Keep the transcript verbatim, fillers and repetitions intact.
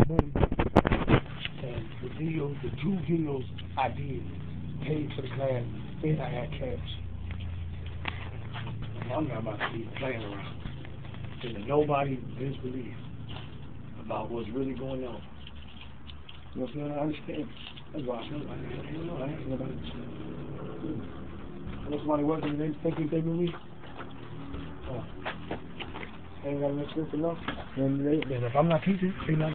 money. And the deals, the two deals I did, paid for the class, and I had cash. And I'm not about to be playing around. And nobody disbelief about what's really going on. You know what I'm saying? I understand. That's why I feel like, I don't know, I ain't nobody. If somebody wasn't, they thinking they believe. Oh. Ain't got enough sense enough. Then they, then if I'm not teaching, they not.